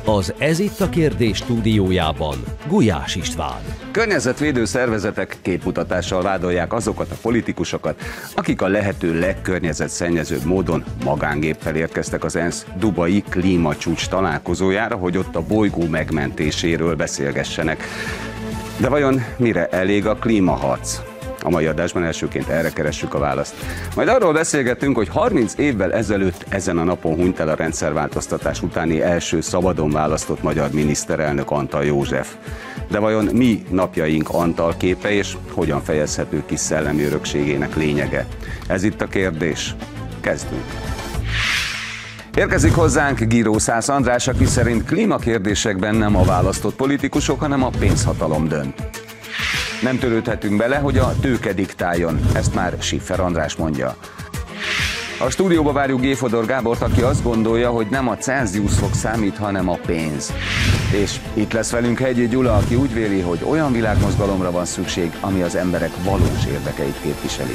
Az Ez itt a kérdés stúdiójában Gulyás István. Környezetvédő szervezetek képmutatással vádolják azokat a politikusokat, akik a lehető legkörnyezetszennyezőbb módon magángéppel érkeztek az ENSZ dubai klímacsúcs találkozójára, hogy ott a bolygó megmentéséről beszélgessenek. De vajon mire elég a klímaharc? A mai adásban elsőként erre keressük a választ. Majd arról beszélgetünk, hogy 30 évvel ezelőtt ezen a napon hunyt el a rendszerváltoztatás utáni első szabadon választott magyar miniszterelnök, Antall József. De vajon mi napjaink Antall képe, és hogyan fejezhető ki szellemi örökségének lényege? Ez itt a kérdés. Kezdünk! Érkezik hozzánk Giró Szász András, aki szerint klímakérdésekben nem a választott politikusok, hanem a pénzhatalom dönt. Nem törődhetünk bele, hogy a tőke diktáljon, ezt már Schiffer András mondja. A stúdióba várjuk G. Fodor Gábort, aki azt gondolja, hogy nem a Celsius fok számít, hanem a pénz. És itt lesz velünk Hegyi Gyula, aki úgy véli, hogy olyan világmozgalomra van szükség, ami az emberek valós érdekeit képviseli.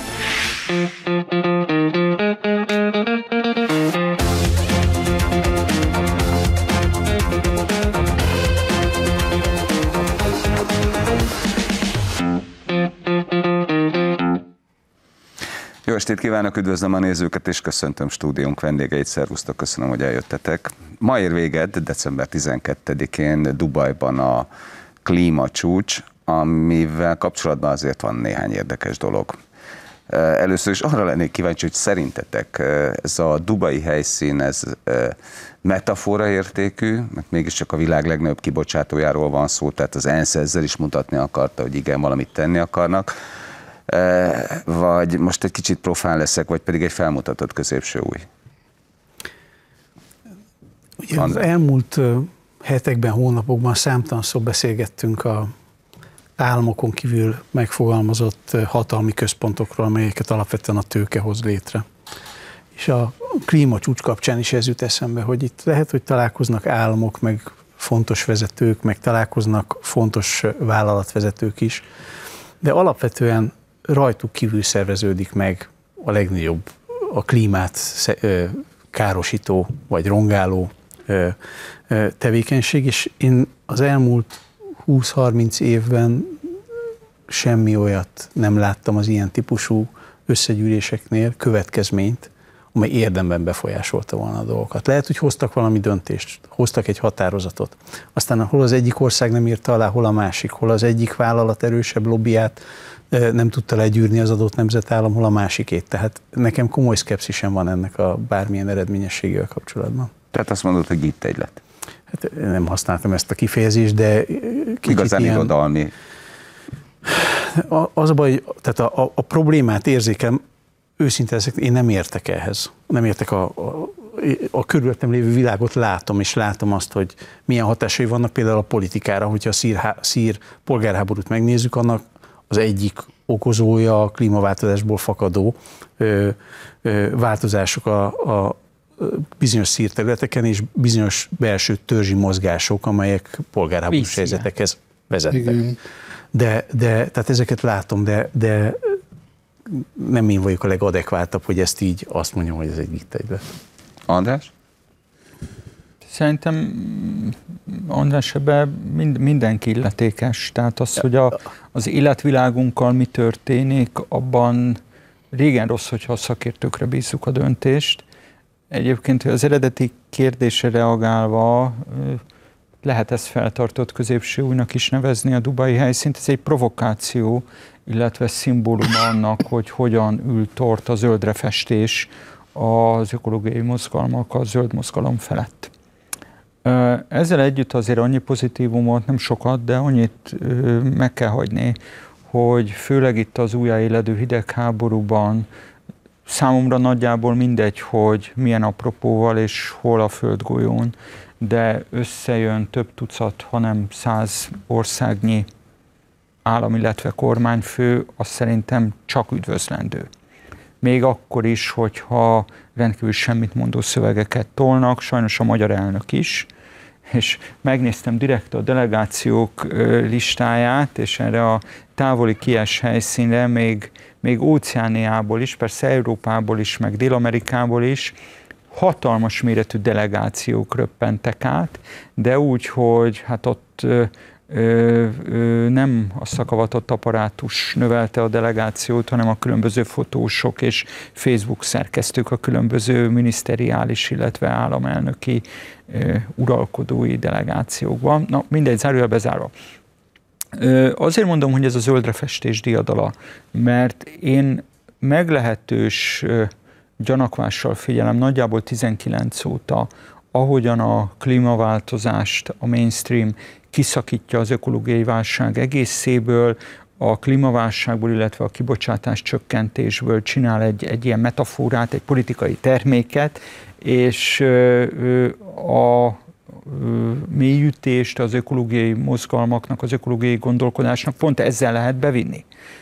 Jó estét kívánok, üdvözlöm a nézőket, és köszöntöm stúdiónk vendégeit, szervusztok, köszönöm, hogy eljöttetek. Ma ér véget, december 12-én Dubajban a klímacsúcs, amivel kapcsolatban azért van néhány érdekes dolog. Először is arra lennék kíváncsi, hogy szerintetek ez a dubai helyszín, ez metafora értékű, mert mégiscsak a világ legnagyobb kibocsátójáról van szó, tehát az ENSZ ezzel is mutatni akarta, hogy igen, valamit tenni akarnak, vagy most egy kicsit profán leszek, vagy pedig egy felmutatott középső új? Ugye az elmúlt hetekben, hónapokban számtalanszor beszélgettünk a államokon kívül megfogalmazott hatalmi központokról, amelyeket alapvetően a tőke hoz létre. És a klímacsúcs kapcsán is ez jut eszembe, hogy itt lehet, hogy találkoznak államok, meg fontos vezetők, meg találkoznak fontos vállalatvezetők is, de alapvetően rajtuk kívül szerveződik meg a legnagyobb, a klímát károsító vagy rongáló tevékenység, és én az elmúlt 20-30 évben semmi olyat nem láttam az ilyen típusú összegyűléseknél, következményt, amely érdemben befolyásolta volna a dolgokat. Lehet, hogy hoztak valami döntést, hoztak egy határozatot. Aztán hol az egyik ország nem írta alá, hol a másik, hol az egyik vállalat erősebb lobbyát nem tudta legyűrni az adott nemzetállam, hol a másikét. Tehát nekem komoly szkepszisem van ennek a bármilyen eredményességével kapcsolatban. Tehát azt mondod, hogy itt egy lett. Hát nem használtam ezt a kifejezést, de igazán ilyen irodalmi. Az a baj, tehát a problémát érzékelem, őszinte leszek, én nem értek ehhez. Nem értek a körülöttem lévő világot látom, és látom azt, hogy milyen hatásai vannak például a politikára, hogyha a szír polgárháborút megnézzük, annak az egyik okozója a klímaváltozásból fakadó változások a bizonyos szír területeken és bizonyos belső törzsi mozgások, amelyek polgárháborús helyzetekhez vezettek. De tehát ezeket látom, de nem én vagyok a legadekváltabb, hogy ezt így azt mondjam, hogy ez egy itt egybe. András? Szerintem András ebben mindenki illetékes. Tehát az, hogy az életvilágunkkal mi történik, abban régen rossz, hogyha a szakértőkre bízzuk a döntést. Egyébként az eredeti kérdésre reagálva lehet ezt feltartott középső újnak is nevezni a dubai helyszínt. Ez egy provokáció, illetve szimbóluma annak, hogy hogyan ül tort a zöldre festés az ökológiai mozgalmak a zöld mozgalom felett. Ezzel együtt azért annyi pozitívumot, nem sokat, de annyit meg kell hagyni, hogy főleg itt az újjáéledő hidegháborúban számomra nagyjából mindegy, hogy milyen apropóval és hol a földgolyón, de összejön több tucat, hanem 100 országnyi állam, illetve kormányfő, az szerintem csak üdvözlendő. Még akkor is, hogyha rendkívül semmit mondó szövegeket tolnak, sajnos a magyar elnök is, és megnéztem direkt a delegációk listáját, és erre a távoli Kies helyszínre még Óceániából is, persze Európából is, meg Dél-Amerikából is, hatalmas méretű delegációk röppentek át, de úgy, hogy hát ott nem a szakavatott apparátus növelte a delegációt, hanem a különböző fotósok és Facebook szerkesztők a különböző miniszteriális, illetve államelnöki uralkodói delegációkban. Na, mindegy, zárójel bezárva. Azért mondom, hogy ez a zöldrefestés diadala, mert én meglehetős gyanakvással figyelem nagyjából 19 óta, ahogyan a klímaváltozást a mainstream kiszakítja az ökológiai válság egészéből, a klímaválságból, illetve a kibocsátás csökkentésből csinál egy ilyen metaforát, egy politikai terméket, és a mélyütést az ökológiai mozgalmaknak, az ökológiai gondolkodásnak pont ezzel lehet bevinni.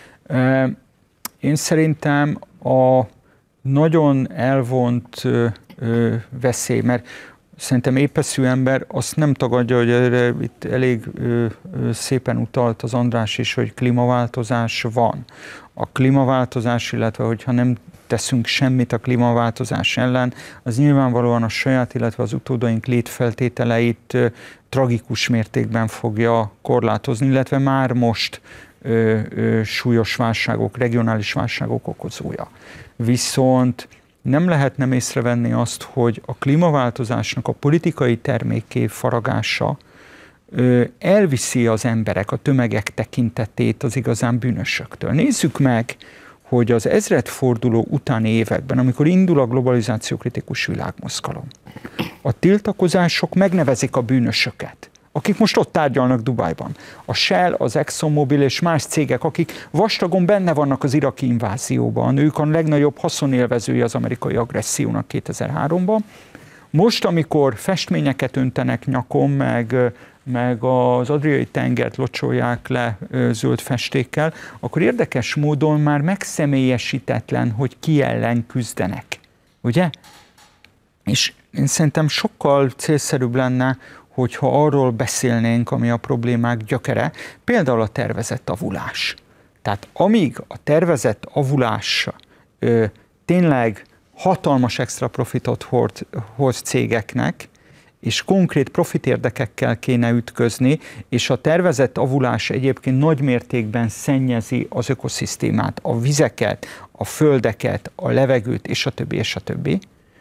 Én szerintem a nagyon elvont veszély, mert szerintem épeszű ember azt nem tagadja, hogy erre itt elég szépen utalt az András is, hogy klímaváltozás van. A klímaváltozás, illetve hogyha nem teszünk semmit a klímaváltozás ellen, az nyilvánvalóan a saját, illetve az utódaink létfeltételeit tragikus mértékben fogja korlátozni, illetve már most súlyos válságok, regionális válságok okozója. Viszont nem lehet nem észrevenni azt, hogy a klímaváltozásnak a politikai termékké faragása elviszi az emberek, a tömegek tekintetét az igazán bűnösöktől. Nézzük meg, hogy az ezredforduló utáni években, amikor indul a globalizációkritikus világmozgalom, a tiltakozások megnevezik a bűnösöket, akik most ott tárgyalnak Dubajban. A Shell, az ExxonMobil és más cégek, akik vastagon benne vannak az iraki invázióban, ők a legnagyobb haszonélvezői az amerikai agressziónak 2003-ban. Most, amikor festményeket öntenek nyakon, meg az Adriai tengert locsolják le zöld festékkel, akkor érdekes módon már megszemélyesítetlen, hogy ki ellen küzdenek. Ugye? És én szerintem sokkal célszerűbb lenne, hogyha arról beszélnénk, ami a problémák gyökere, például a tervezett avulás. Tehát amíg a tervezett avulás tényleg hatalmas extra profitot hoz cégeknek, és konkrét profitérdekekkel kéne ütközni, és a tervezett avulás egyébként nagy mértékben szennyezi az ökoszisztémát, a vizeket, a földeket, a levegőt, és a többi, és a többi.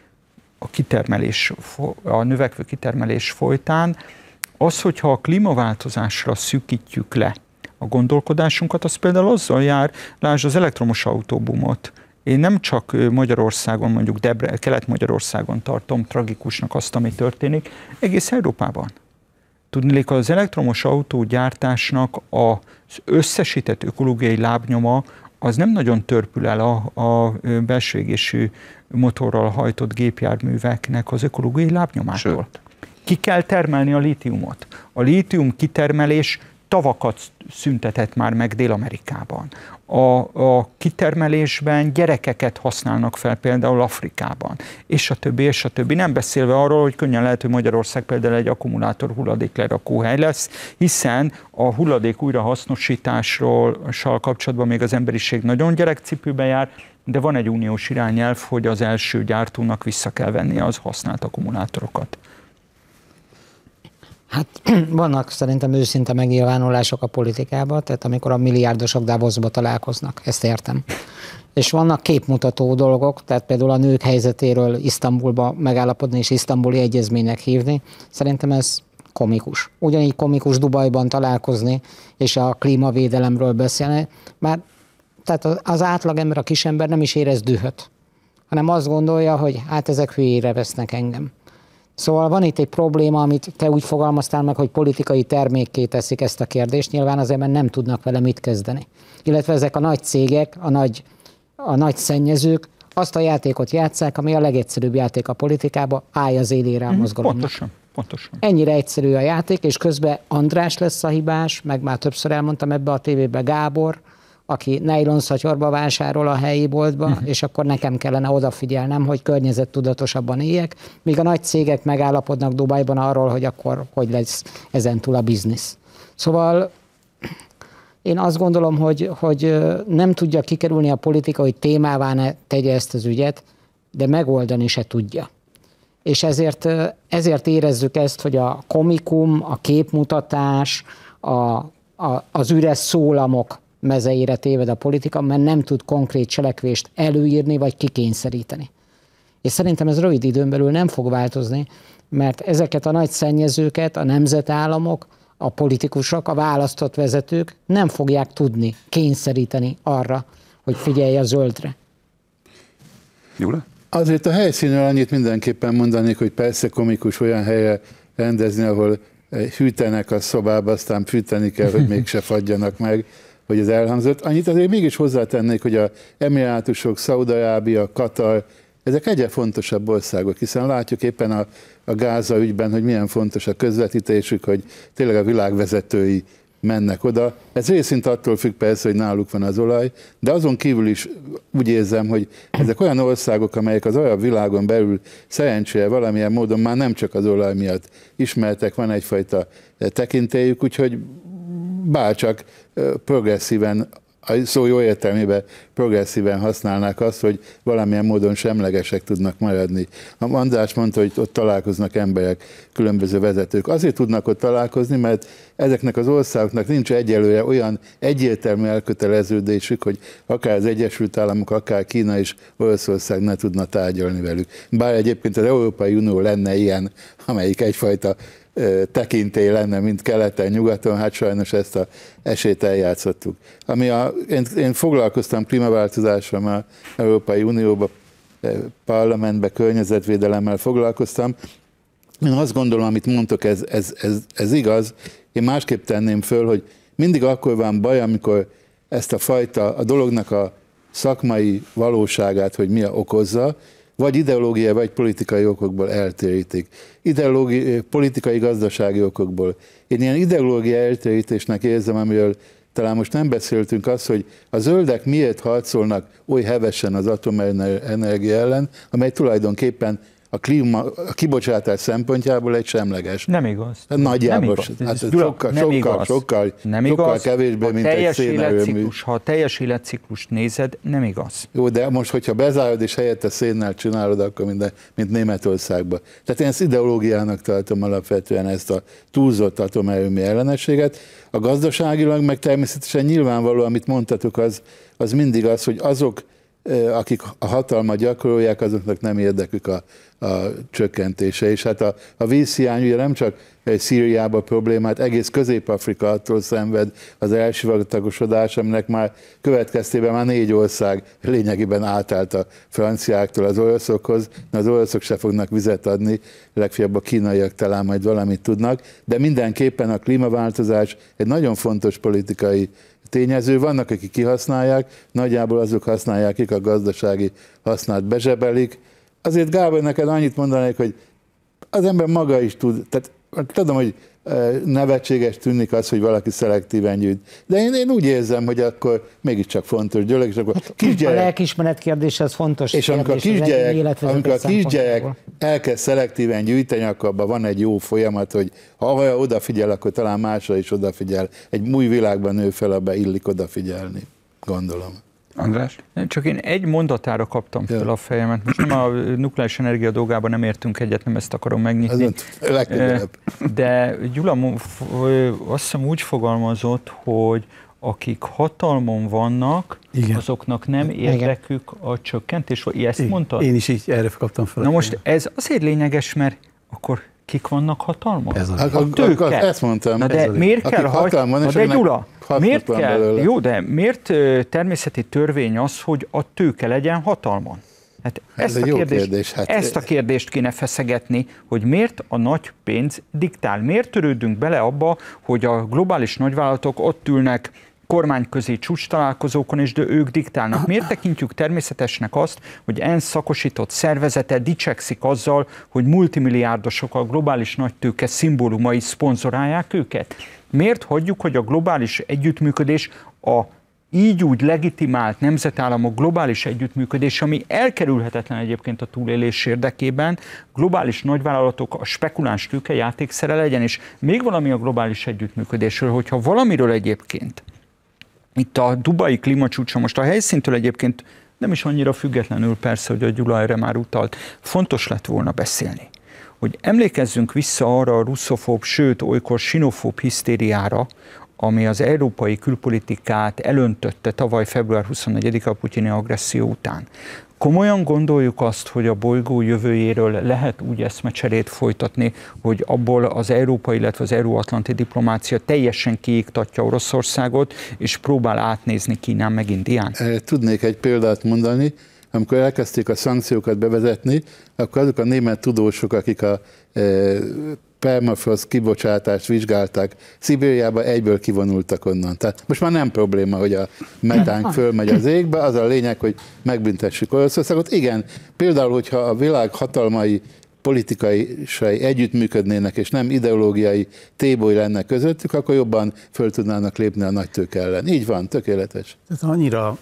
A növekvő kitermelés folytán, az, hogyha a klímaváltozásra szűkítjük le a gondolkodásunkat, az például azzal jár, lásd az elektromos autóbumot. Én nem csak Magyarországon, mondjuk Kelet-Magyarországon tartom tragikusnak azt, ami történik, egész Európában. Tudniillik, az elektromos autógyártásnak az összesített ökológiai lábnyoma az nem nagyon törpül el a belső égésű motorral hajtott gépjárműveknek az ökológiai lábnyomától. Sőt. Ki kell termelni a lítiumot. A lítium kitermelés tavakat szüntetett már meg Dél-Amerikában. A kitermelésben gyerekeket használnak fel például Afrikában, és a többi, és a többi. Nem beszélve arról, hogy könnyen lehet, hogy Magyarország például egy akkumulátor hulladéklerakóhely lesz, hiszen a hulladék újrahasznosítással kapcsolatban még az emberiség nagyon gyerekcipőbe jár, de van egy uniós irányelv, hogy az első gyártónak vissza kell vennie az használt akkumulátorokat. Hát vannak szerintem őszinte megnyilvánulások a politikában, tehát amikor a milliárdosok Davosba találkoznak, ezt értem. És vannak képmutató dolgok, tehát például a nők helyzetéről Isztambulba megállapodni és isztambuli egyezménynek hívni, szerintem ez komikus. Ugyanígy komikus Dubajban találkozni és a klímavédelemről beszélni, már tehát az átlagember, a kisember nem is érez dühöt, hanem azt gondolja, hogy hát ezek hülyére vesznek engem. Szóval van itt egy probléma, amit te úgy fogalmaztál meg, hogy politikai termékké teszik ezt a kérdést, nyilván azért, mert nem tudnak vele mit kezdeni. Illetve ezek a nagy cégek, a nagy szennyezők azt a játékot játsszák, ami a legegyszerűbb játék a politikában, állj az élére a mozgalomnak. Pontosan. Ennyire egyszerű a játék, és közben András lesz a hibás, meg már többször elmondtam ebbe a tévébe Gábor, aki nejlonszatyorba vásárol a helyi boltba, és akkor nekem kellene odafigyelnem, hogy környezettudatosabban éljek, míg a nagy cégek megállapodnak Dubajban arról, hogy akkor hogy lesz ezentúl a biznisz. Szóval én azt gondolom, hogy nem tudja kikerülni a politika, hogy témává ne tegye ezt az ügyet, de megoldani se tudja. És ezért érezzük ezt, hogy a komikum, a képmutatás, az üres szólamok mezeire téved a politika, mert nem tud konkrét cselekvést előírni vagy kikényszeríteni. És szerintem ez rövid időn belül nem fog változni, mert ezeket a nagy szennyezőket a nemzetállamok, a politikusok, a választott vezetők nem fogják tudni kényszeríteni arra, hogy figyelj a zöldre. Gyula? Azért a helyszínről annyit mindenképpen mondanék, hogy persze komikus olyan helyre rendezni, ahol hűtenek a szobába, aztán fűteni kell, hogy mégse fagyjanak meg, hogy ez elhangzott. Annyit azért mégis hozzátennék, hogy a Emirátusok, Szaúd-Arábia, Katar, ezek egyre fontosabb országok, hiszen látjuk éppen a Gáza ügyben, hogy milyen fontos a közvetítésük, hogy tényleg a világvezetői mennek oda. Ez részint attól függ persze, hogy náluk van az olaj, de azon kívül is úgy érzem, hogy ezek olyan országok, amelyek az arab világon belül szerencsére valamilyen módon már nem csak az olaj miatt ismertek, van egyfajta tekintélyük, úgyhogy bárcsak progresszíven, a szó jó értelmében progresszíven használnák azt, hogy valamilyen módon semlegesek tudnak maradni. András mondta, hogy ott találkoznak emberek, különböző vezetők. Azért tudnak ott találkozni, mert ezeknek az országoknak nincs egyelőre olyan egyértelmű elköteleződésük, hogy akár az Egyesült Államok, akár Kína és Oroszország ne tudna tárgyalni velük. Bár egyébként az Európai Unió lenne ilyen, amelyik egyfajta tekintély lenne, mint keleten, nyugaton, hát sajnos ezt az esélyt eljátszottuk. Én foglalkoztam klímaváltozással, már Európai Unióban, parlamentben, környezetvédelemmel foglalkoztam. Én azt gondolom, amit mondtok, ez igaz. Én másképp tenném föl, hogy mindig akkor van baj, amikor ezt a fajta, a dolognak a szakmai valóságát, hogy mi okozza, vagy ideológiai, vagy politikai okokból eltérítik. Politikai, gazdasági okokból. Én ilyen ideológiai eltérítésnek érzem, amiről talán most nem beszéltünk, az, hogy a zöldek miért harcolnak oly hevesen az atomenergia ellen, amely tulajdonképpen a kibocsátás szempontjából egy semleges. Nem igaz. Nagyjából. Sokkal kevésbé, mint egy szénerőmű. Ha a teljes életciklust nézed, nem igaz. Jó, de most, hogyha bezárod és helyette szénnel csinálod, akkor mint Németországban. Tehát én ezt ideológiának tartom alapvetően, ezt a túlzott atomerőmű ellenességet. A gazdaságilag meg természetesen nyilvánvaló, amit mondtatok, az mindig az, hogy azok, akik a hatalmat gyakorolják, azoknak nem érdekük a csökkentése. És hát a vízhiány ugye nem csak Szíriában problémát, egész Közép-Afrika attól szenved az elsivatagosodás, aminek már következtében már 4 ország lényegében átállt a franciáktól az oroszokhoz, az oroszok se fognak vizet adni, legfeljebb a kínaiak talán majd valamit tudnak, de mindenképpen a klímaváltozás egy nagyon fontos politikai tényező. Vannak, akik kihasználják, nagyjából azok használják, akik a gazdasági hasznát bezsebelik. Azért Gábor, neked annyit mondanék, hogy az ember maga is tud, tehát tudom, hogy nevetséges tűnik az, hogy valaki szelektíven gyűjt. De én úgy érzem, hogy akkor mégiscsak fontos gyerek, és akkor kisgyerek... A lelkiismeret kérdés, ez fontos. És amikor a kisgyerek elkezd szelektíven gyűjteni, akkor abban van egy jó folyamat, hogy ha odafigyel, akkor talán másra is odafigyel. Egy új világban nő fel, abban illik odafigyelni, gondolom. András? Csak én egy mondatára kaptam fel a fejemet. Most nem a nukleáris energia dolgában nem értünk egyet, nem ezt akarom megnyitni. De Gyula azt hiszem úgy fogalmazott, hogy akik hatalmon vannak, igen, azoknak nem érdekük a csökkentés. Ezt mondtad? Én is így erre kaptam fel. Na most ez azért lényeges, mert akkor kik vannak hatalmon? A tőke. Ezt mondtam. Na de miért kell de Gyula, miért kell? Jó, de miért természeti törvény az, hogy a tőke legyen hatalmon? Hát ezt a kérdést kéne feszegetni, hogy miért a nagy pénz diktál. Miért törődünk bele abba, hogy a globális nagyvállalatok ott ülnek kormányközi csúcstalálkozókon, és de ők diktálnak. Miért tekintjük természetesnek azt, hogy ENSZ szakosított szervezete dicsekszik azzal, hogy multimilliárdosok a globális nagytőke szimbólumai szponzorálják őket? Miért hagyjuk, hogy a globális együttműködés a így úgy legitimált nemzetállamok globális együttműködés, ami elkerülhetetlen egyébként a túlélés érdekében, globális nagyvállalatok a spekuláns tőke játékszere legyen, és még valami a globális együttműködésről, hogyha valamiről egyébként itt a dubai klímacsúcson, most a helyszíntől egyébként nem is annyira függetlenül persze, hogy a Gyula erre már utalt, fontos lett volna beszélni, hogy emlékezzünk vissza arra a russzofób, sőt olykor sinofób hisztériára, ami az európai külpolitikát elöntötte tavaly február 24-a putyini agresszió után. Komolyan gondoljuk azt, hogy a bolygó jövőjéről lehet úgy eszmecserét folytatni, hogy abból az európai, illetve az euróatlanti diplomácia teljesen kiiktatja Oroszországot, és próbál átnézni Kínán meg Indián? Tudnék egy példát mondani. Amikor elkezdték a szankciókat bevezetni, akkor azok a német tudósok, akik a permafrost kibocsátást vizsgálták, Szibériába egyből kivonultak onnan. Tehát most már nem probléma, hogy a metánk fölmegy az égbe, az a lényeg, hogy megbüntessük Oroszországot. Igen, például, hogyha a világ hatalmai politikai együttműködnének, és nem ideológiai téboly lenne közöttük, akkor jobban föl tudnának lépni a nagytőke ellen. Így van, tökéletes. Tehát annyira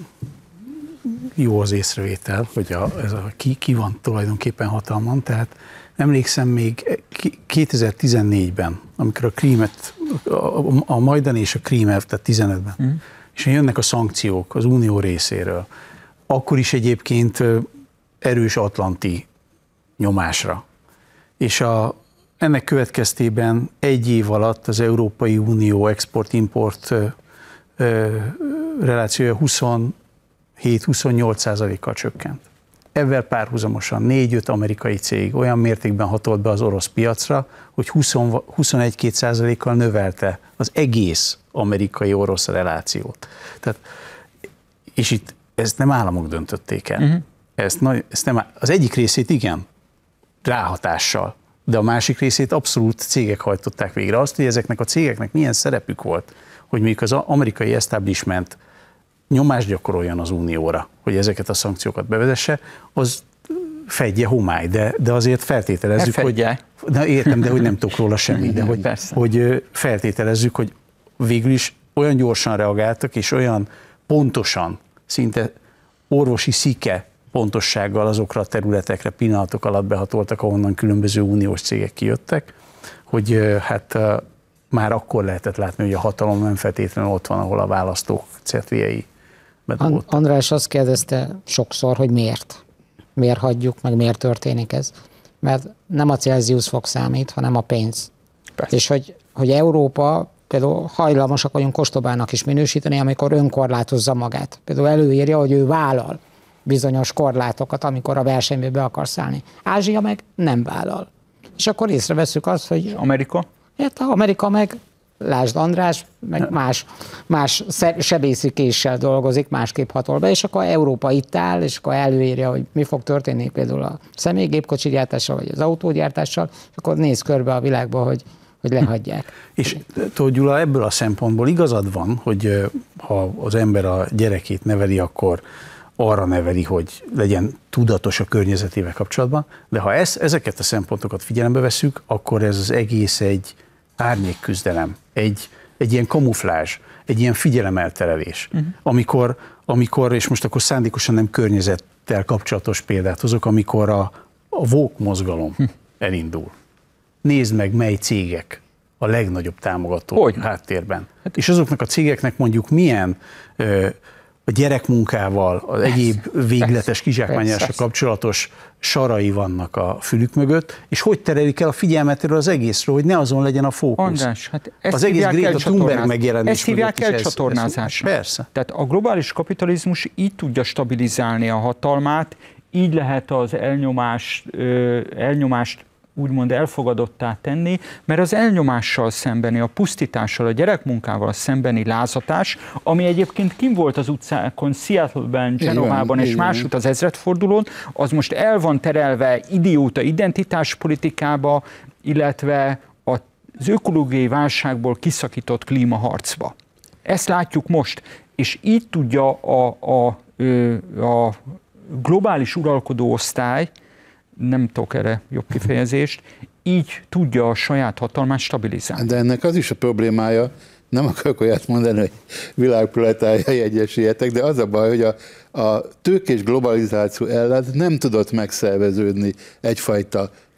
jó az észrevétel, hogy ki van tulajdonképpen hatalmon, tehát emlékszem még 2014-ben, amikor a Krímet, a Majdan és a Krímet, tehát 15-ben, és jönnek a szankciók az Unió részéről, akkor is egyébként erős atlanti nyomásra. És ennek következtében egy év alatt az Európai Unió export-import relációja 27-28%-kal csökkent. Ezzel párhuzamosan 4-5 amerikai cég olyan mértékben hatolt be az orosz piacra, hogy 21-22%-kal növelte az egész amerikai-orosz relációt. Tehát, és itt ezt nem államok döntötték el. Ezt nem, az egyik részét igen, ráhatással, de a másik részét abszolút cégek hajtották végre. Azt, hogy ezeknek a cégeknek milyen szerepük volt, hogy mondjuk az amerikai establishment nyomást gyakoroljon az Unióra, hogy ezeket a szankciókat bevezesse, az fedje homály, de azért feltételezzük, hogy... De értem, de hogy nem tudok róla semmit, de hogy feltételezzük, hogy végül is olyan gyorsan reagáltak, és olyan pontosan, szinte orvosi szike pontossággal azokra a területekre pillanatok alatt behatoltak, ahonnan különböző uniós cégek kijöttek, hogy hát már akkor lehetett látni, hogy a hatalom nem feltétlenül ott van, ahol a választók cetvéjei. András azt kérdezte sokszor, hogy miért? Miért hagyjuk, meg miért történik ez? Mert nem a Celsius fok számít, hanem a pénz. Persze. És hogy Európa például hajlamosak vagyunk ostobának is minősíteni, amikor önkorlátozza magát. Például előírja, hogy ő vállal bizonyos korlátokat, amikor a versenybe be akar szállni. Ázsia meg nem vállal. És akkor észreveszünk azt, hogy... Amerika? Hát Amerika meg, lásd András, meg más sebészi késsel dolgozik, másképp hatol be, és akkor Európa itt áll, és akkor előírja, hogy mi fog történni például a személygépkocsi gyártással, vagy az autógyártással, és akkor néz körbe a világba, hogy lehagyják. És tudod, Gyula, ebből a szempontból igazad van, hogy ha az ember a gyerekét neveli, akkor arra neveli, hogy legyen tudatos a környezetével kapcsolatban, de ha ezeket a szempontokat figyelembe veszük, akkor ez az egész egy árnyékküzdelem, egy ilyen kamuflázs, egy ilyen figyelemelterelés, amikor, és most akkor szándékosan nem környezettel kapcsolatos példát hozok, amikor a woke mozgalom elindul. Nézd meg, mely cégek a legnagyobb támogató háttérben. És azoknak a cégeknek mondjuk milyen a gyerekmunkával, az egyéb végletes kizsákmányolással kapcsolatos sarai vannak a fülük mögött, és hogy terelik el a figyelmet erről az egészről, hogy ne azon legyen a fókusz. András, hát az egész Greta Thunberg megjelenés. Ezt hívják elcsatornázásnak. Persze. Tehát a globális kapitalizmus így tudja stabilizálni a hatalmát, így lehet az elnyomást úgymond elfogadottá tenni, mert az elnyomással szembeni, a pusztítással, a gyerekmunkával szembeni lázatás, ami egyébként kim volt az utcákon, Seattle-ben, Genovában és másút az ezredfordulón, az most el van terelve idióta identitáspolitikába, illetve az ökológiai válságból kiszakított klímaharcba. Ezt látjuk most, és így tudja a globális uralkodó osztály, nem tudok erre jobb kifejezést, így tudja a saját hatalmát stabilizálni. De ennek az is a problémája, nem akarok olyat mondani, hogy világproletárjai egyesüljetek, de az a baj, hogy a tőkés globalizáció ellen nem tudott megszerveződni egyfajta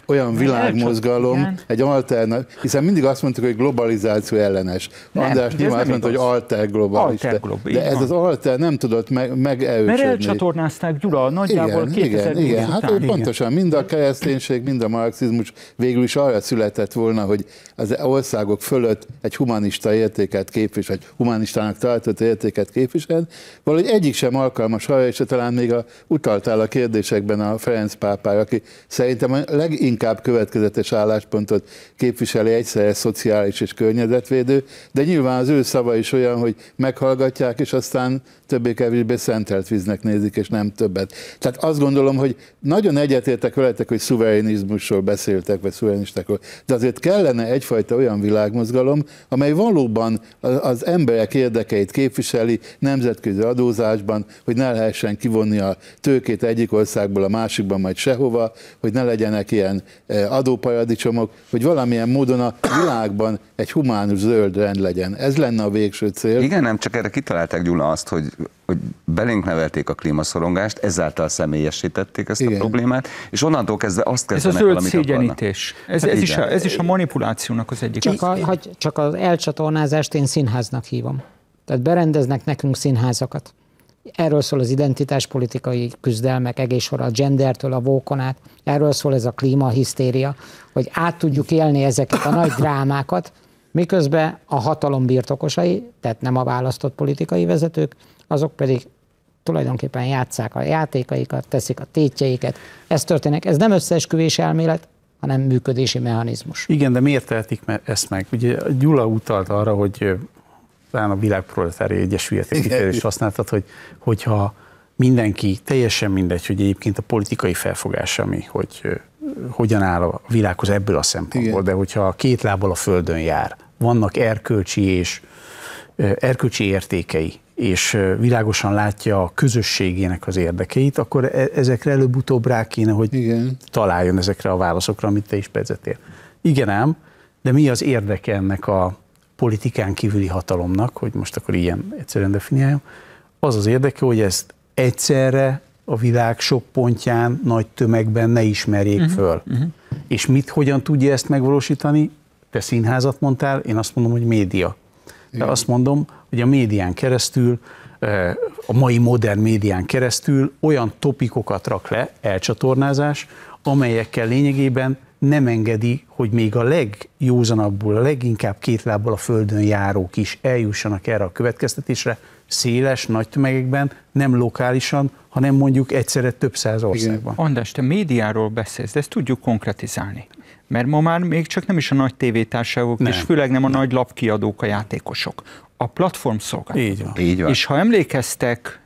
olyan világmozgalom, egy alternatív, hiszen mindig azt mondtuk, hogy globalizáció ellenes. András nyilván azt mondta, hogy alterglobalista. De ez az alter nem tudott megerősödni. Mert elcsatornázták, Gyula, nagyjából 2010 igen, után. hát pontosan, mind a kereszténység, mind a marxizmus végül is arra született volna, hogy az országok fölött egy humanista értéket képvisel, vagy humanistának tartott értéket képvisel. Valahogy egyik sem alkalmas arra, és talán még utaltál a kérdésekben a Ferenc pápára, aki szerintem a leginkább következetes álláspontot képviseli, egyszerre szociális és környezetvédő, de nyilván az ő szava is olyan, hogy meghallgatják, és aztán többé-kevésbé szentelt víznek nézik, és nem többet. Tehát azt gondolom, hogy nagyon egyetértek veletek, hogy szuverenizmusról beszéltek, vagy szuverenistákról, de azért kellene egyfajta olyan világmozgalom, amely valóban az emberek érdekeit képviseli nemzetközi adózásban, hogy ne lehessen kivonni a tőkét egyik országból a másikban, majd sehova, hogy ne legyenek ilyen adóparadicsomok, hogy valamilyen módon a világban egy humánus zöld rend legyen. Ez lenne a végső cél. Igen, nem csak erre kitalálták, Gyula, azt, hogy belénk nevelték a klímaszorongást, ezáltal személyesítették ezt a problémát, és onnantól kezdve azt kezdenek valamit akarnak. Ez a zöld szégyenítés. Ez is a manipulációnak az egyik. Csak az elcsatornázást én színháznak hívom. Tehát berendeznek nekünk színházakat. Erről szól az identitáspolitikai küzdelmek, egész sor a gendertől a woke-on át. Erről szól ez a klímahisztéria, hogy át tudjuk élni ezeket a nagy drámákat, miközben a hatalom birtokosai, tehát nem a választott politikai vezetők, azok pedig tulajdonképpen játsszák a játékaikat, teszik a tétjeiket. Ez történik. Ez nem összeesküvés elmélet, hanem működési mechanizmus. Igen, de miért tehetik ezt meg? Ugye Gyula utalt arra, hogy talán a Világproletáriai Egyesületek kifejezést használtad, hogyha mindenki, teljesen mindegy, hogy egyébként a politikai felfogás, ami, hogy hogyan áll a világhoz ebből a szempontból, igen. De hogyha két lábbal a földön jár, vannak erkölcsi értékei, és világosan látja a közösségének az érdekeit, akkor ezekre előbb-utóbb rá kéne, hogy igen. Találjon ezekre a válaszokra, amit te is pedzetél. Igen ám, de mi az érdeke ennek a politikán kívüli hatalomnak, hogy most akkor ilyen egyszerűen definiáljam, az az érdeke, hogy ezt egyszerre a világ sok pontján, nagy tömegben ne ismerjék föl. És hogyan tudja ezt megvalósítani? Te színházat mondtál, én azt mondom, hogy média. De azt mondom, hogy a médián keresztül, a mai modern médián keresztül olyan topikokat rak le, elcsatornázás, amelyekkel lényegében nem engedi, hogy még a legjózanabbul, a leginkább két lábbal a földön járók is eljussanak erre a következtetésre, széles, nagy tömegekben, nem lokálisan, hanem mondjuk egyszerre több száz országban. András, te médiáról beszélsz, de ezt tudjuk konkretizálni. Mert ma már még csak nem is a nagy tévétársaságok, és főleg nem a nagy lapkiadók a játékosok. A platformszolgáltatók. Így van. És ha emlékeztek,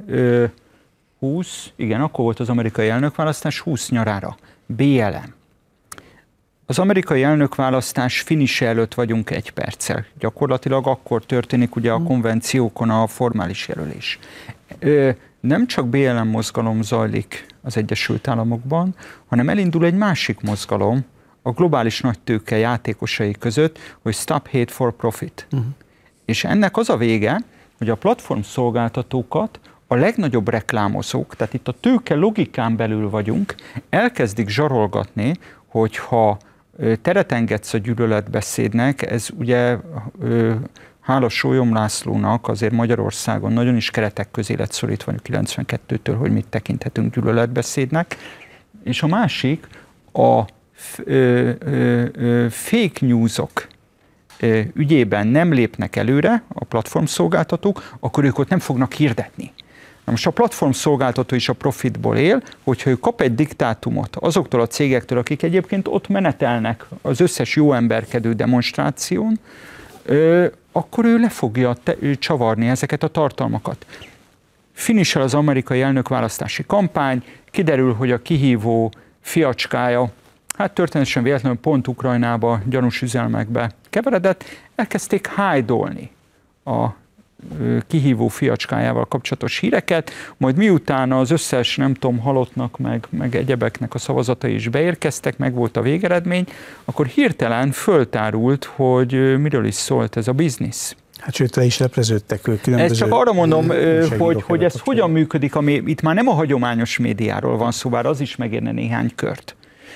akkor volt az amerikai elnökválasztás 20 nyarára. BLM. Az amerikai elnökválasztás finishe előtt vagyunk 1 perccel. Gyakorlatilag akkor történik ugye a konvenciókon a formális jelölés. Nem csak BLM mozgalom zajlik az Egyesült Államokban, hanem elindul egy másik mozgalom a globális nagytőke játékosai között, hogy Stop Hate for Profit. És ennek az a vége, hogy a platformszolgáltatókat a legnagyobb reklámozók, tehát itt a tőke logikán belül vagyunk, elkezdik zsarolgatni, hogyha teret engedsz a gyűlöletbeszédnek, ez ugye hála Sólyom Lászlónak azért Magyarországon nagyon is keretek közé lett szorítva 92-től, hogy mit tekinthetünk gyűlöletbeszédnek. És a másik, a fake newsok ügyében nem lépnek előre a platformszolgáltatók, akkor ők ott nem fognak hirdetni. Na most a platformszolgáltató is a profitból él, hogyha ő kap egy diktátumot azoktól a cégektől, akik egyébként ott menetelnek az összes jó emberkedő demonstráción, akkor ő le fogja csavarni ezeket a tartalmakat. Finissel az amerikai elnökválasztási kampány, kiderül, hogy a kihívó fiacskája, hát történetesen véletlenül pont Ukrajnába gyanús üzelmekbe keveredett, elkezdték hide-olni a kihívó fiacskájával kapcsolatos híreket, majd miután az összes, nem tudom, halottnak, meg egyebeknek a szavazatai is beérkeztek, meg volt a végeredmény, akkor hirtelen föltárult, hogy miről is szólt ez a biznisz. Hát sőt, le is lepleződtek különböző... Ezt csak arra mondom, hogy ez hogyan működik, ami itt már nem a hagyományos médiáról van szó, bár az is megérne néhány kört.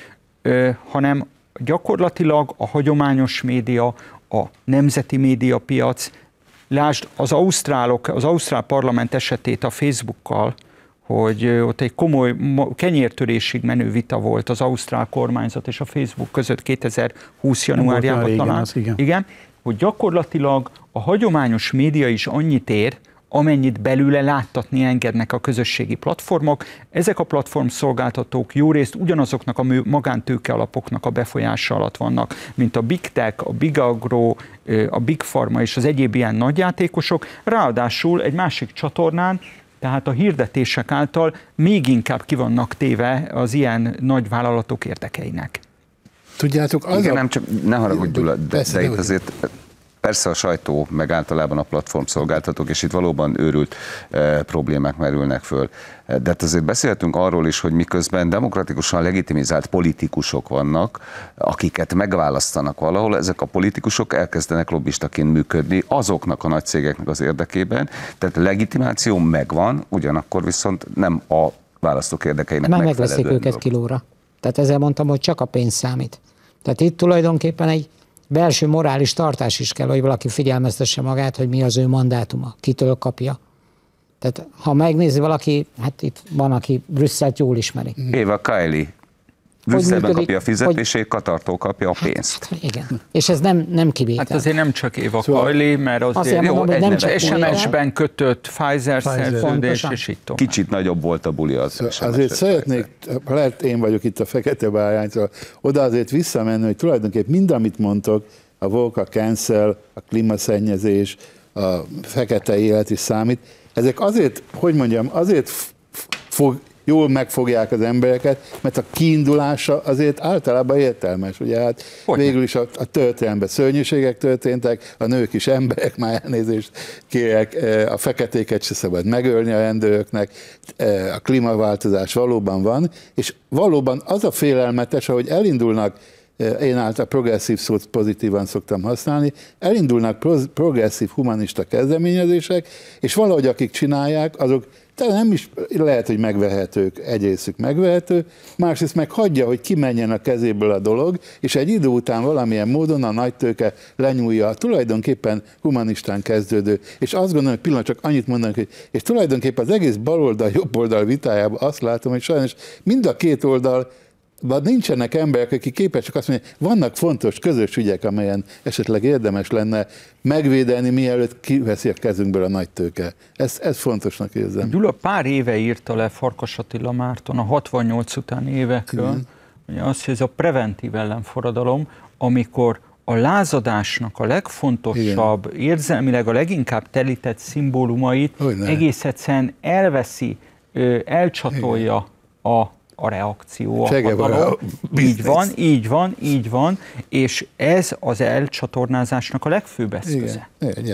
hanem gyakorlatilag a hagyományos média, a nemzeti médiapiac, lásd az ausztrál parlament esetét a Facebookkal, hogy ott egy komoly kenyértörésig menő vita volt az ausztrál kormányzat és a Facebook között 2020 januárjában talán. Igen, hogy gyakorlatilag a hagyományos média is annyit ér, amennyit belőle láttatni engednek a közösségi platformok. Ezek a platformszolgáltatók jó részt ugyanazoknak a magántőke alapoknak a befolyása alatt vannak, mint a Big Tech, a Big Agro, a Big Pharma és az egyéb ilyen nagyjátékosok. Ráadásul egy másik csatornán, tehát a hirdetések által még inkább ki vannak téve az ilyen nagy vállalatok érdekeinek. Tudjátok, az igen, nem csak, ne haragudj Gyula, de itt azért persze a sajtó, meg általában a platformszolgáltatók, és itt valóban őrült problémák merülnek föl. De hát azért beszéltünk arról is, hogy miközben demokratikusan legitimizált politikusok vannak, akiket megválasztanak valahol, ezek a politikusok elkezdenek lobbistaként működni azoknak a nagy cégeknek az érdekében, tehát legitimáció megvan, ugyanakkor viszont nem a választók érdekeinek megfelelően. Megveszik őket kilóra. Tehát ezzel mondtam, hogy csak a pénz számít. Tehát itt tulajdonképpen egy belső morális tartás is kell, hogy valaki figyelmeztesse magát, hogy mi az ő mandátuma, kitől kapja. Tehát ha megnézi valaki, hát itt van, aki Brüsszelt jól ismeri. Éva Kaili Brüsszelben kapja a fizetését, Katartól kapja a pénzt. Hát, igen. És ez nem kivétel. Hát azért nem csak Éva Kaili, mert azért jó, mondom, SMS-ben kötött Pfizer szerződés, és így tovább. Kicsit nagyobb volt a buli az SMS-es. Azért szeretnék, lehet én vagyok itt a fekete báránytól, oda azért visszamenni, hogy tulajdonképpen mind, amit mondtok, a woke, a cancel, a klímaszennyezés, a fekete élet is számít, ezek azért, hogy mondjam, azért jól megfogják az embereket, mert a kiindulása azért általában értelmes. Ugye hát végül is a történelemben szörnyűségek történtek, a nők is emberek, már elnézést kérek, a feketéket se szabad megölni a rendőröknek, a klímaváltozás valóban van, és valóban az a félelmetes, ahogy elindulnak, én által progresszív szót pozitívan szoktam használni, elindulnak progresszív humanista kezdeményezések, és valahogy akik csinálják, azok nem is lehet, hogy megvehetők, egy részük megvehető, másrészt meg hagyja, hogy kimenjen a kezéből a dolog, és egy idő után valamilyen módon a nagytőke lenyúlja a tulajdonképpen humanistán kezdődő. És azt gondolom, hogy pillanat csak annyit mondanak, hogy és tulajdonképpen az egész baloldal-jobb oldal vitájában azt látom, hogy sajnos mind a két oldal nincsenek emberek, akik képesek azt mondani, vannak fontos közös ügyek, amelyen esetleg érdemes lenne megvédeni, mielőtt kiveszi a kezünkből a nagy tőke. Ez fontosnak érzem. Gyula pár éve írta le Farkas Attila Márton a 68 utáni évekről, hogy az, hogy ez a preventív ellenforradalom, amikor a lázadásnak a legfontosabb, érzelmileg a leginkább telített szimbólumait egész egyszerűen elveszi, elcsatolja a reakció, a hatalom. Így van, és ez az elcsatornázásnak a legfőbb eszköze.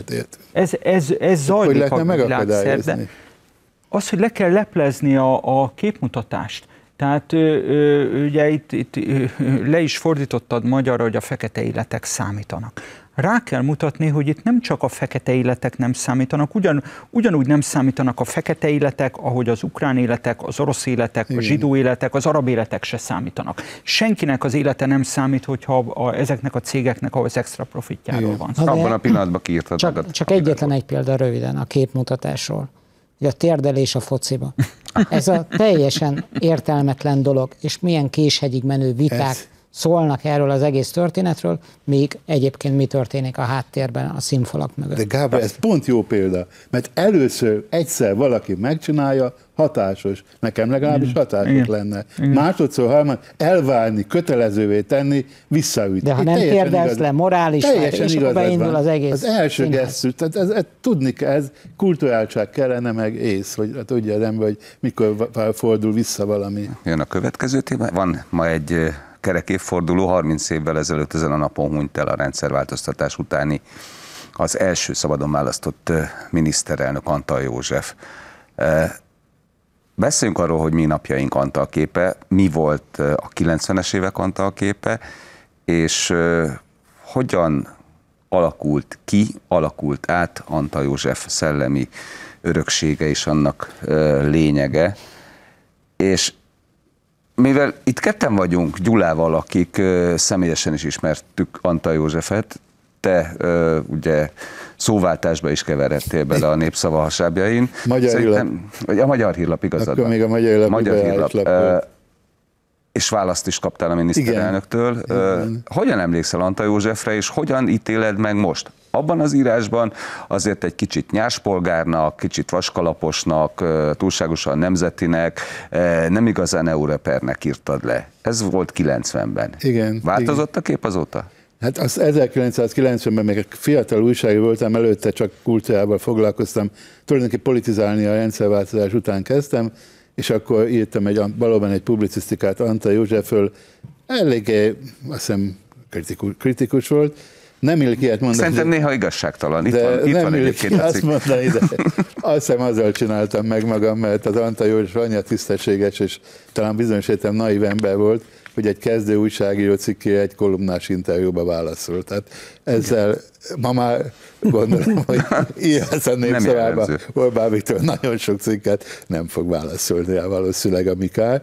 Ez zajlik a világszerte. Az, hogy le kell leplezni a képmutatást. Tehát ugye itt le is fordítottad magyarra, hogy a fekete életek számítanak. Rá kell mutatni, hogy itt nem csak a fekete életek nem számítanak, ugyanúgy nem számítanak a fekete életek, ahogy az ukrán életek, az orosz életek, a zsidó életek, az arab életek se számítanak. Senkinek az élete nem számít, hogyha ezeknek a cégeknek az extra profitjáról van. Abban a pillanatban kiírtad. Csak egyetlen egy példa röviden a képmutatásról. A térdelés a fociba. Ez a teljesen értelmetlen dolog, és milyen késhegyig menő viták szólnak erről az egész történetről, még egyébként mi történik a háttérben, a színfalak mögött. De Gábor, ez pont jó példa, mert először egyszer valaki megcsinálja, hatásos. Nekem legalábbis hatásos lenne. Másodszor, harmad, elvárni, kötelezővé tenni, visszaütni. De ha nem kérdez le morális, és akkor beindul az egész. Az első gesztus, tehát ez tudni kell, ez kulturáltság kellene, meg ész, hogy tudja az ember, hogy mikor fordul vissza valami. Jön a következő téma. Van ma egy kerek évforduló, 30 évvel ezelőtt ezen a napon hunyt el a rendszerváltoztatás utáni az első szabadon választott miniszterelnök, Antall József. Beszéljünk arról, hogy mi napjaink Antall képe, mi volt a 90-es évek Antall képe, és hogyan alakult át Antall József szellemi öröksége és annak lényege, és Mivel itt ketten vagyunk Gyulával, akik személyesen is ismertük Antall Józsefet, te ugye szóváltásba is keveredtél bele a Népszava hasábjain. Magyar Hírlap. A Magyar Hírlap, igazad. Akkor még a Magyar Hírlap. És választ is kaptál a miniszterelnöktől. Hogyan emlékszel Antall Józsefre, és hogyan ítéled meg most? Abban az írásban azért egy kicsit nyárspolgárnak, kicsit vaskalaposnak, túlságosan nemzetinek, nem igazán európernek írtad le. Ez volt 90-ben. Igen. Változott a kép azóta? Hát az 1990-ben még fiatal újságíró voltam, előtte csak kultúrával foglalkoztam, tulajdonképpen politizálni a rendszerváltozás után kezdtem, és akkor írtam valóban egy publicisztikát Antall Józsefről, eléggé, azt hiszem, kritikus volt. Nem illik ilyet mondani. Szerintem néha igazságtalan. Itt van egyébként azt mondani, de azt hiszem azzal csináltam meg magam, mert az Antall József annyira tisztességes, és talán bizonyos értem naív ember volt, hogy egy kezdő újságíró cikkére egy kolumnás interjúba válaszolt. Tehát ezzel ma már gondolom, hogy írhatsz a Népszavába Orbán Viktor nagyon sok cikket nem fog válaszolni rá valószínűleg a Mikál.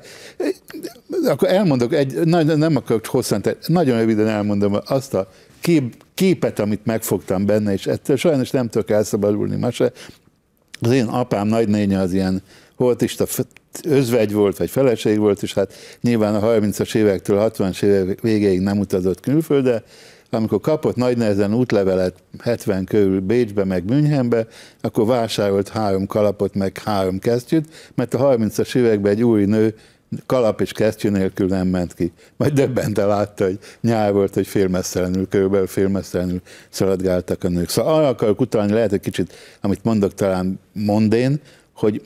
Akkor elmondok, nem akarok hosszan, nagyon röviden elmondom azt a képet, amit megfogtam benne, és ettől sajnos nem tudok elszabadulni ma se. Az én apám nagynénye az ilyen holtista özvegy volt, vagy feleség volt, és hát nyilván a 30-as évektől 60-as évek végéig nem utazott külföldre. Amikor kapott nagy nehezen útlevelet 70 körül Bécsbe, meg Münchenbe, akkor vásárolt 3 kalapot, meg 3 kesztyűt, mert a 30-as években egy új nő kalap és kesztyű nélkül nem ment ki. Majd döbbenten látta, hogy nyár volt, hogy félmeztelenül, körülbelül félmeztelenül szaladgáltak a nők. Szóval arra akarok utalni, lehet egy kicsit, amit mondok talán mondén, hogy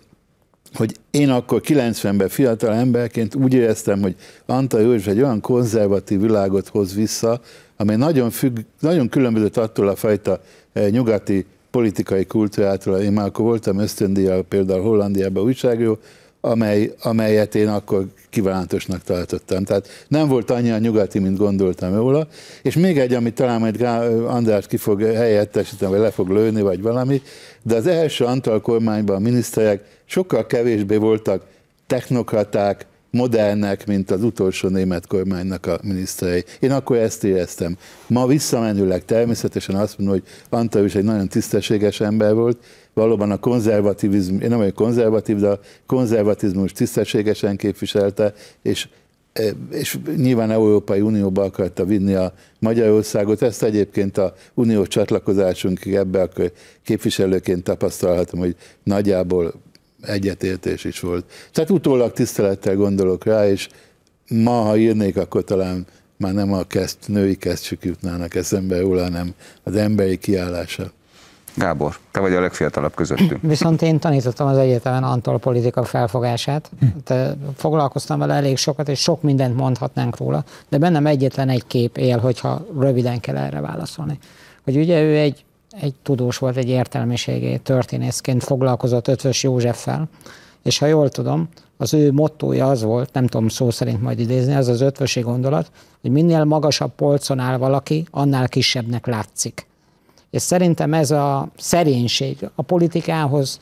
én akkor 90-ben fiatal emberként úgy éreztem, hogy Antall József egy olyan konzervatív világot hoz vissza, amely nagyon különbözött attól a fajta nyugati politikai kultúrától. Én már akkor voltam ösztöndíjjal például Hollandiában újságíró, amelyet én akkor kívánatosnak tartottam. Tehát nem volt annyira nyugati, mint gondoltam róla. És még egy, amit talán majd András ki fog helyettesíteni, vagy le fog lőni, vagy valami, de az első Antall kormányban a miniszterek sokkal kevésbé voltak technokraták, modernek, mint az utolsó német kormánynak a miniszterei. Én akkor ezt éreztem. Ma visszamenőleg természetesen azt mondom, hogy Antall is egy nagyon tisztességes ember volt, valóban a konzervativizmus, én nem vagyok konzervatív, de a konzervatizmus tisztességesen képviselte, és nyilván Európai Unióba akarta vinni a Magyarországot. Ezt egyébként a uniós csatlakozásunkig ebbe akkor képviselőként tapasztalhatom, hogy nagyjából egyetértés is volt. Tehát utólag tisztelettel gondolok rá, és ma, ha írnék, akkor talán már nem a női kesztyűk jutnának eszembe róla, hanem az emberi kiállása. Gábor, te vagy a legfiatalabb közöttünk. Viszont én tanítottam az egyetemen Antall politika felfogását. Foglalkoztam vele elég sokat, és sok mindent mondhatnánk róla, de bennem egyetlen egy kép él, hogyha röviden kell erre válaszolni. Hogy ugye ő egy tudós volt, egy értelmiségi történészként foglalkozott Eötvös Józseffel, és ha jól tudom, az ő mottója az volt, nem tudom szó szerint majd idézni, az az ötvösi gondolat, hogy minél magasabb polcon áll valaki, annál kisebbnek látszik. És szerintem ez a szerénység a politikához,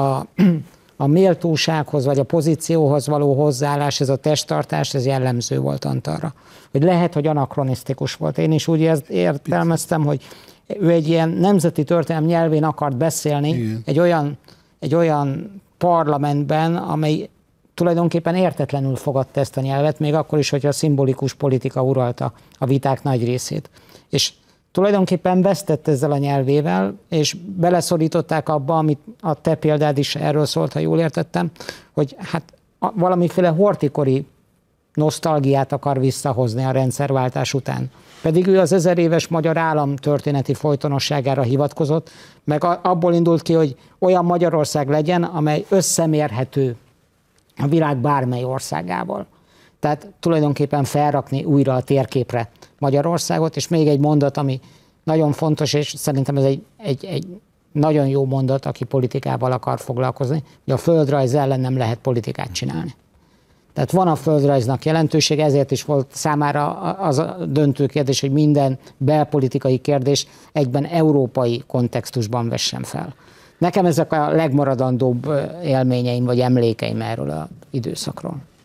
a méltósághoz, vagy a pozícióhoz való hozzáállás, ez a testtartás, ez jellemző volt Antallra. Hogy lehet, hogy anakronisztikus volt. Én is úgy értelmeztem, hogy ő egy ilyen nemzeti történelem nyelvén akart beszélni, egy olyan parlamentben, amely tulajdonképpen értetlenül fogadta ezt a nyelvet, még akkor is, hogyha a szimbolikus politika uralta a viták nagy részét. És tulajdonképpen vesztett ezzel a nyelvével, és beleszorították abba, amit a te példád is erről szólt, ha jól értettem, hogy hát valamiféle hortikori nosztalgiát akar visszahozni a rendszerváltás után. Pedig ő az 1000 éves magyar állam történeti folytonosságára hivatkozott, meg abból indult ki, hogy olyan Magyarország legyen, amely összemérhető a világ bármely országával. Tehát tulajdonképpen felrakni újra a térképre Magyarországot, és még egy mondat, ami nagyon fontos, és szerintem ez egy nagyon jó mondat, aki politikával akar foglalkozni, hogy a földrajz ellen nem lehet politikát csinálni. Tehát van a földrajznak jelentősége, ezért is volt számára az a döntő kérdés, hogy minden belpolitikai kérdés egyben európai kontextusban vessen fel. Nekem ezek a legmaradandóbb élményeim vagy emlékeim erről az időszakról.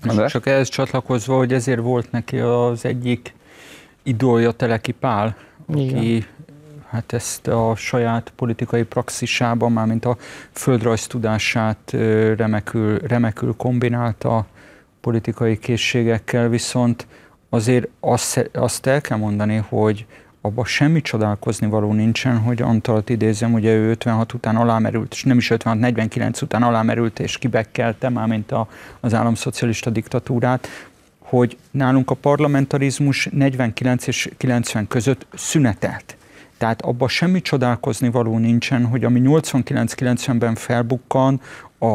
Csak ehhez csatlakozva, hogy ezért volt neki az egyik idolja Teleki Pál, aki hát ezt a saját politikai praxisában, mármint a földrajz tudását remekül kombinálta politikai készségekkel, viszont azért azt el kell mondani, hogy abban semmi csodálkozni való nincsen, hogy Antalt idézem, ugye ő 56 után alámerült, és nem is 56, 49 után alámerült, és kibekkelte, mármint az államszocialista diktatúrát, hogy nálunk a parlamentarizmus 49 és 90 között szünetelt. Tehát abban semmi csodálkozni való nincsen, hogy ami 89-90-ben felbukkan,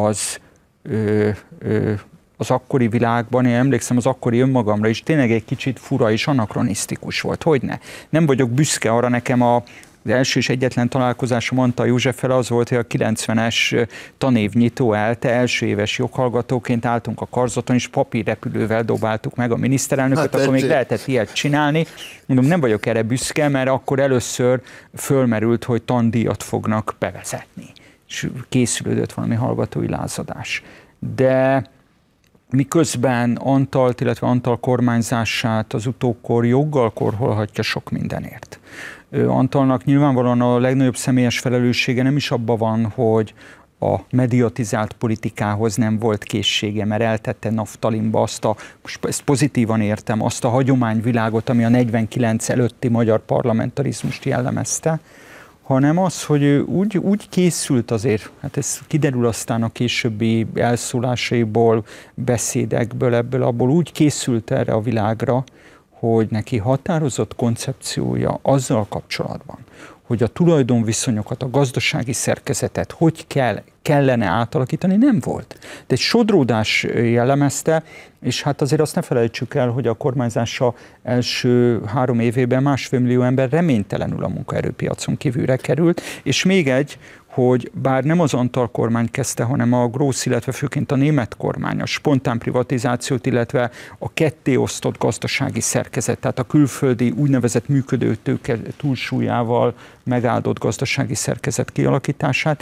az akkori világban, én emlékszem az akkori önmagamra is, tényleg egy kicsit fura és anakronisztikus volt. Hogyne? Nem vagyok büszke arra, nekem az első és egyetlen találkozásom Antall Józseffel az volt, hogy a 90-es tanévnyitó elte, első éves joghallgatóként álltunk a karzaton, és papírrepülővel dobáltuk meg a miniszterelnököt, akkor még lehetett ilyet csinálni. Mondom, nem vagyok erre büszke, mert akkor először fölmerült, hogy tandíjat fognak bevezetni. És készülődött valami hallgatói lázadás. De miközben Antalt, illetve Antall kormányzását az utókor joggal korholhatja sok mindenért. Antallnak nyilvánvalóan a legnagyobb személyes felelőssége nem is abban van, hogy a mediatizált politikához nem volt készsége, mert eltette naftalinba most ezt pozitívan értem, azt a hagyományvilágot, ami a 49 előtti magyar parlamentarizmust jellemezte, hanem az, hogy ő úgy készült azért, hát ez kiderül aztán a későbbi elszólásaiból, beszédekből, abból úgy készült erre a világra, hogy neki határozott koncepciója azzal kapcsolatban, hogy a tulajdonviszonyokat, a gazdasági szerkezetet hogy kellene átalakítani, nem volt. De egy sodródás jellemezte, és hát azért azt ne felejtsük el, hogy a kormányzása első 3 évében 1,5 millió ember reménytelenül a munkaerőpiacon kívülre került, és még egy, hogy bár nem az Antall kormány kezdte, hanem a Gross, illetve főként a német kormány, a spontán privatizációt, illetve a kettéosztott gazdasági szerkezet, tehát a külföldi úgynevezett működőtőke túlsúlyával megáldott gazdasági szerkezet kialakítását,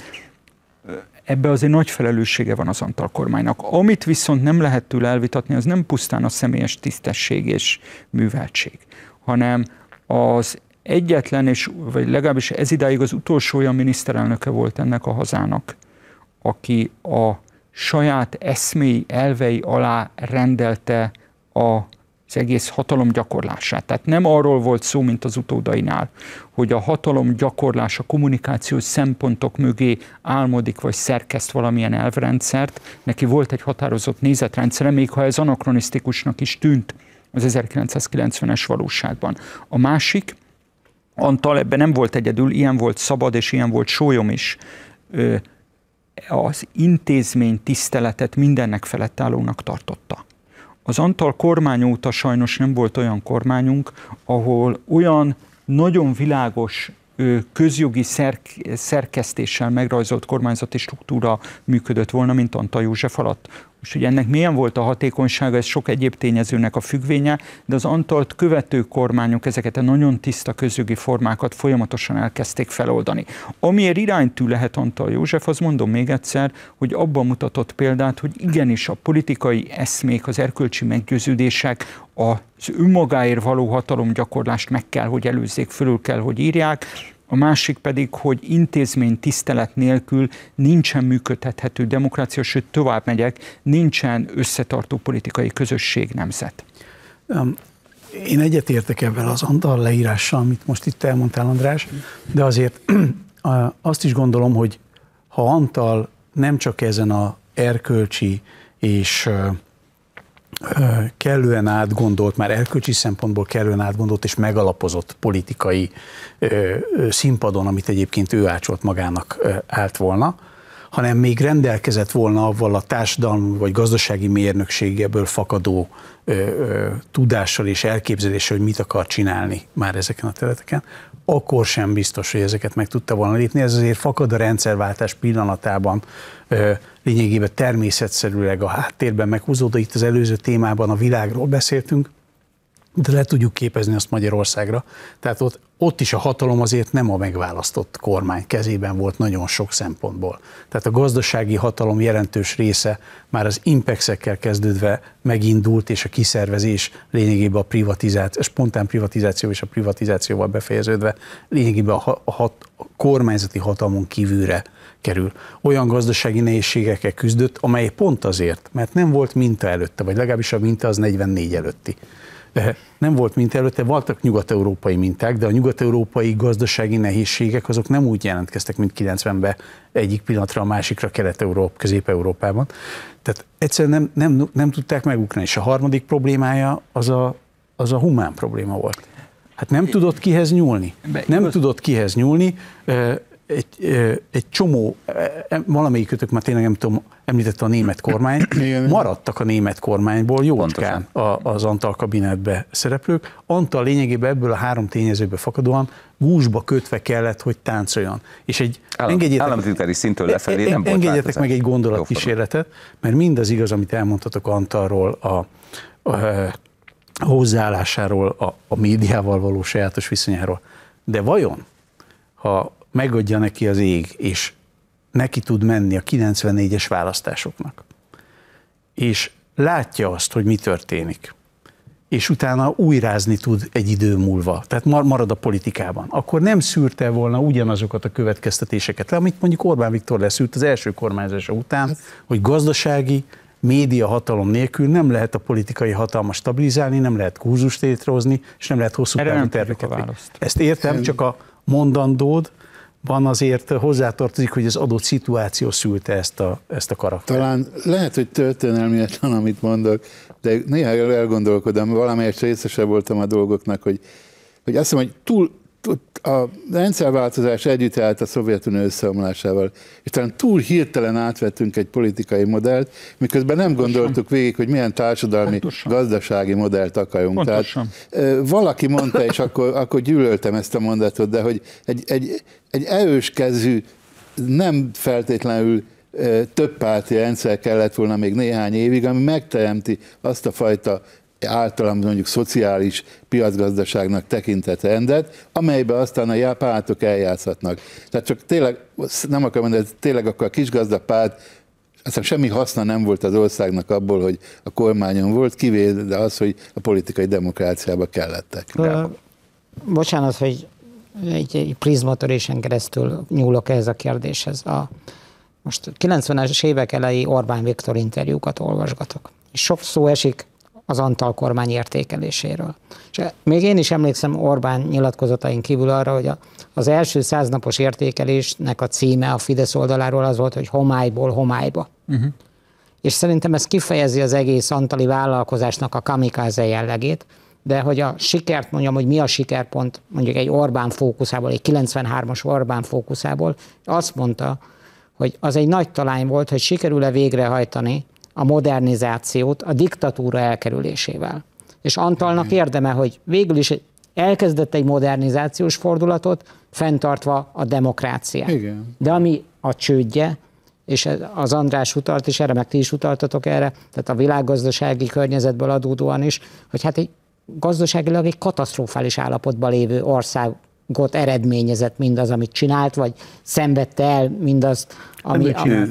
ebbe azért nagy felelőssége van az Antall kormánynak. Amit viszont nem lehet tőle elvitatni, az nem pusztán a személyes tisztesség és műveltség, hanem az egyetlen, vagy legalábbis ez idáig az utolsó olyan miniszterelnöke volt ennek a hazának, aki a saját eszméi, elvei alá rendelte az egész hatalom gyakorlását. Tehát nem arról volt szó, mint az utódainál, hogy a hatalom gyakorlás, a kommunikációs szempontok mögé álmodik, vagy szerkeszt valamilyen elvrendszert. Neki volt egy határozott nézetrendszere, még ha ez anakronisztikusnak is tűnt az 1990-es valóságban. A másik, Antall ebben nem volt egyedül, ilyen volt Szabad, és ilyen volt Sólyom is. Az intézmény tiszteletet mindennek felett állónak tartotta. Az Antall kormány óta sajnos nem volt olyan kormányunk, ahol olyan nagyon világos közjogi szerkesztéssel megrajzolt kormányzati struktúra működött volna, mint Antall József alatt. Most ugye ennek milyen volt a hatékonysága, ez sok egyéb tényezőnek a függvénye, de az Antallt követő kormányok ezeket a nagyon tiszta közjogi formákat folyamatosan elkezdték feloldani. Amiért iránytű lehet Antall József, az mondom még egyszer, hogy abban mutatott példát, hogy igenis a politikai eszmék, az erkölcsi meggyőződések, az önmagáért való hatalomgyakorlást meg kell, hogy előzzék, fölül kell, hogy írják. A másik pedig, hogy intézmény tisztelet nélkül nincsen működtethető demokrácia, sőt tovább megyek, nincsen összetartó politikai közösség, nemzet. Én egyetértek ebben az Antall leírással, amit most itt elmondtál, András, de azért azt is gondolom, hogy ha Antall nem csak ezen az erkölcsi és kellően átgondolt, már erkölcsi szempontból kellően átgondolt és megalapozott politikai színpadon, amit egyébként ő ácsolt magának állt volna, hanem még rendelkezett volna avval a társadalmi vagy gazdasági mérnökségéből fakadó tudással és elképzeléssel, hogy mit akar csinálni már ezeken a területeken, akkor sem biztos, hogy ezeket meg tudta volna lépni. Ez azért fakad a rendszerváltás pillanatában, lényegében természetszerűleg a háttérben meghúzódó. Itt az előző témában a világról beszéltünk, de le tudjuk képezni azt Magyarországra. Tehát ott is a hatalom azért nem a megválasztott kormány kezében volt nagyon sok szempontból. Tehát a gazdasági hatalom jelentős része már az impexekkel kezdődve megindult, és a kiszervezés lényegében a spontán privatizáció és a privatizációval befejeződve lényegében a kormányzati hatalmon kívülre kerül. Olyan gazdasági nehézségekkel küzdött, amely pont azért, mert nem volt minta előtte, vagy legalábbis a minta az 44 előtti. Nem volt minta előtte, voltak nyugat-európai minták, de a nyugat-európai gazdasági nehézségek azok nem úgy jelentkeztek, mint 90-ben egyik pillanatra a másikra Közép-Európában. Tehát egyszerűen nem tudták megugrani. És a harmadik problémája az a humán probléma volt. Hát nem tudott kihez nyúlni. Nem tudott kihez nyúlni. Egy csomó, valamelyikötök már tényleg nem tudom, említette a német kormány, maradtak a német kormányból jócskán az Antal kabinetbe szereplők. Antal lényegében ebből a 3 tényezőből fakadóan gúzsba kötve kellett, hogy táncoljon. És egy államtitkári szintől lefelé nem volt engedjetek meg egy gondolatkísérletet, mert mindaz igaz, amit elmondhatok Antalról, a hozzáállásáról, a médiával való sajátos viszonyáról. De vajon, ha megadja neki az ég, és neki tud menni a 94-es választásoknak, és látja azt, hogy mi történik, és utána újrázni tud egy idő múlva, tehát marad a politikában, akkor nem szűrte volna ugyanazokat a következtetéseket, amit mondjuk Orbán Viktor leszűrt az első kormányzása után, hogy gazdasági, média hatalom nélkül nem lehet a politikai hatalmat stabilizálni, nem lehet kurzust létrehozni, és nem lehet hosszú távú terveket. Ezt értem, csak a mondandód, van azért hozzátartozik, hogy az adott szituáció szülte ezt a karaktert. Talán lehet, hogy történelmietlen, amit mondok, de néha elgondolkodom, valamelyest részese voltam a dolgoknak, hogy azt mondom, hogy a rendszerváltozás együtt állt a Szovjetunió összeomlásával, és talán túl hirtelen átvettünk egy politikai modellt, miközben nem gondoltuk végig, hogy milyen társadalmi, gazdasági modellt akarunk. Tehát valaki mondta, és akkor gyűlöltem ezt a mondatot, de hogy egy erős kezű, nem feltétlenül többpárti rendszer kellett volna még néhány évig, ami megteremti azt a fajta általában mondjuk szociális piacgazdaságnak tekintett rendet, amelyben aztán a pártok eljátszhatnak. Tehát csak tényleg, nem akarom mondani, tényleg akkor a kisgazdapárt, aztán semmi haszna nem volt az országnak abból, hogy a kormányon volt, kivéve az, hogy a politikai demokráciába kellettek. Bocsánat, hogy egy prizmatörésen keresztül nyúlok ehhez a kérdéshez. Most 90-es évek elejé Orbán Viktor interjúkat olvasgatok. És sok szó esik az Antal kormány értékeléséről. És még én is emlékszem Orbán nyilatkozatain kívül arra, hogy az első 100 napos értékelésnek a címe a Fidesz oldaláról az volt, hogy homályból homályba. És szerintem ez kifejezi az egész antali vállalkozásnak a kamikáze jellegét, de hogy a sikert mondjam, hogy mi a sikerpont mondjuk egy Orbán fókuszából, egy 93-as Orbán fókuszából, azt mondta, hogy az egy nagy talány volt, hogy sikerül-e végrehajtani a modernizációt a diktatúra elkerülésével. És Antalnak érdeme, hogy végül is elkezdett egy modernizációs fordulatot, fenntartva a demokráciát. Igen. De ami a csődje, és az András utalt, és erre meg ti is utaltatok erre, tehát a világgazdasági környezetből adódóan is, hogy hát egy gazdaságilag egy katasztrofális állapotban lévő országot eredményezett mindaz, amit csinált, vagy szenvedte el mindazt, ami...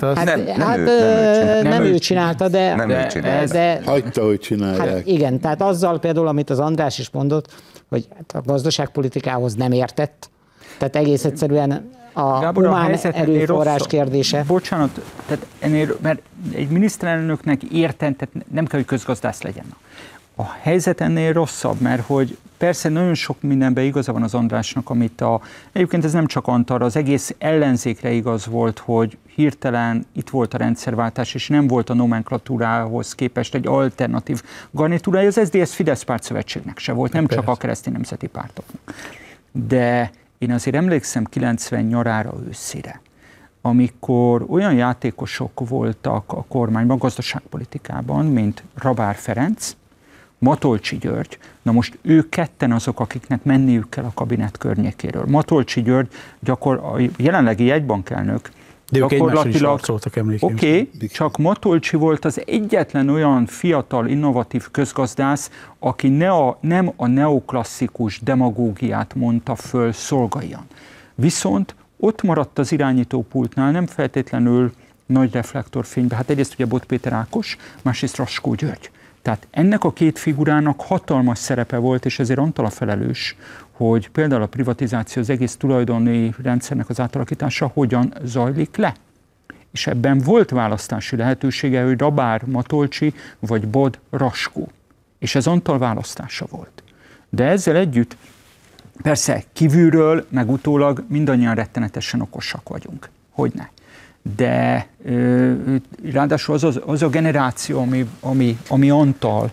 Nem ő csinálta, de hagyta, hogy csinálják. Hát igen, tehát azzal például, amit az András is mondott, hogy a gazdaságpolitikához nem értett, tehát egész egyszerűen a humán erőforrás kérdése. Bocsánat, tehát ennél, mert egy miniszterelnöknek érten, tehát nem kell, hogy közgazdász legyen. A helyzet ennél rosszabb, mert hogy persze nagyon sok mindenben igaza van az Andrásnak, amit egyébként ez nem csak Antalra, az egész ellenzékre igaz volt, hogy hirtelen itt volt a rendszerváltás, és nem volt a nomenklatúrához képest egy alternatív garnitúrája. Az SZDSZ Fidesz pártszövetségnek se volt, nem csak a keresztény nemzeti pártoknak. De én azért emlékszem 90 nyarára, őszére, amikor olyan játékosok voltak a kormányban, gazdaságpolitikában, mint Rabár Ferenc, Matolcsy György, na most ők ketten azok, akiknek menniük kell a kabinet környékéről. Matolcsy György a jelenlegi jegybankelnök, De ők egymásra is harcoltak, emlékeim. Oké, csak Matolcsi volt az egyetlen olyan fiatal, innovatív közgazdász, aki nem a neoklasszikus demagógiát mondta föl Szolgaian. Viszont ott maradt az irányítópultnál, nem feltétlenül nagy reflektorfényben. Hát egyrészt ugye Bot Péter Ákos, másrészt Raskó György. Tehát ennek a két figurának hatalmas szerepe volt, és ezért Antal a felelős, hogy például a privatizáció, az egész tulajdoni rendszernek az átalakítása hogyan zajlik le. És ebben volt választási lehetősége, hogy Rabár Matolcsi vagy Bod Raskó. És ez Antal választása volt. De ezzel együtt persze kívülről, meg utólag mindannyian rettenetesen okosak vagyunk. Hogyne. De ráadásul az a generáció, ami Antal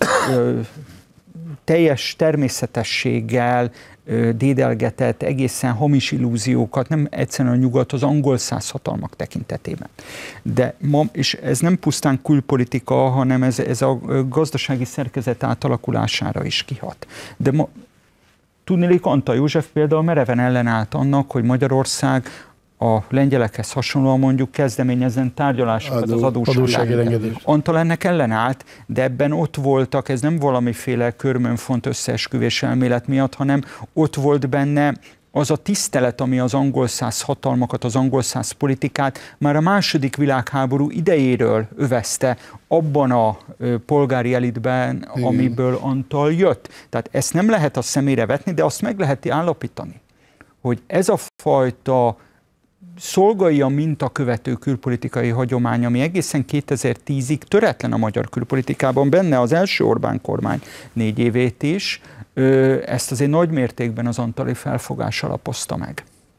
teljes természetességgel dédelgetett egészen hamis illúziókat, nem egyszerűen a nyugat, az angol száz hatalmak tekintetében. De ma, és ez nem pusztán külpolitika, hanem ez a gazdasági szerkezet átalakulására is kihat. De ma, tudniillik, Antal József például mereven ellenállt annak, hogy Magyarország a lengyelekhez hasonlóan mondjuk kezdeményezzen tárgyalásokat az adósságról. Antal ennek ellenállt, de ebben ott voltak, ez nem valamiféle körmönfont összeesküvés elmélet miatt, hanem ott volt benne az a tisztelet, ami az angol száz hatalmakat, az angol száz politikát már a második világháború idejéről övezte abban a polgári elitben, amiből Antal jött. Tehát ezt nem lehet a szemére vetni, de azt meg lehet állapítani, hogy ez a fajta Szolgaian mintakövető külpolitikai hagyomány, ami egészen 2010-ig töretlen a magyar külpolitikában, benne az első Orbán kormány 4 évét is, ezt azért nagy mértékben az antali felfogás alapozta meg.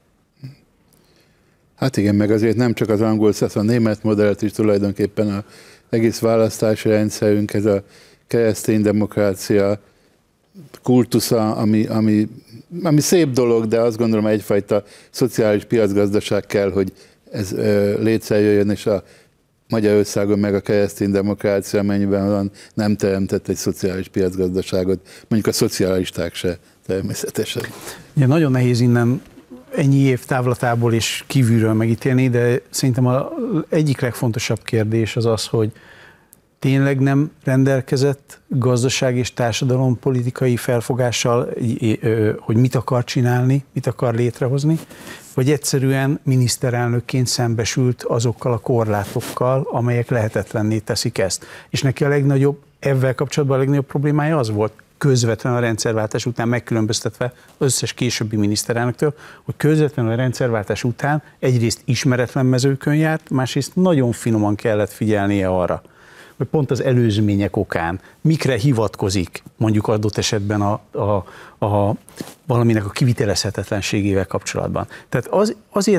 Hát igen, meg azért nem csak az angol száz, a német modellt is tulajdonképpen az egész választási rendszerünk, ez a keresztény demokrácia kultusza, ami szép dolog, de azt gondolom egyfajta szociális piacgazdaság kell, hogy ez létrejöjjön, és a Magyarországon meg a keresztény demokrácia, amennyiben van, nem teremtett egy szociális piacgazdaságot, mondjuk a szocialisták se természetesen. Ja, nagyon nehéz innen ennyi év távlatából és kívülről megítélni, de szerintem az egyik legfontosabb kérdés az az, hogy tényleg nem rendelkezett gazdaság és társadalompolitikai felfogással, hogy mit akar csinálni, mit akar létrehozni, vagy egyszerűen miniszterelnökként szembesült azokkal a korlátokkal, amelyek lehetetlenné teszik ezt. És neki ezzel kapcsolatban a legnagyobb problémája az volt, közvetlenül a rendszerváltás után megkülönböztetve az összes későbbi miniszterelnöktől, hogy közvetlenül a rendszerváltás után egyrészt ismeretlen mezőkön járt, másrészt nagyon finoman kellett figyelnie arra, hogy pont az előzmények okán mikre hivatkozik mondjuk adott esetben a valaminek a kivitelezhetetlenségével kapcsolatban. Tehát